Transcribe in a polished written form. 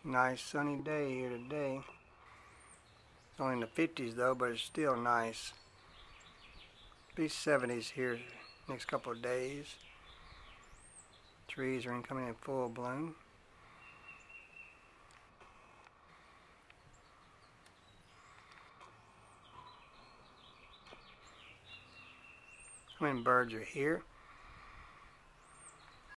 Nice sunny day here today. It's only in the 50s though, but it's still nice. Be 70s here next couple of days. Trees are coming in full bloom. Hummingbirds are here.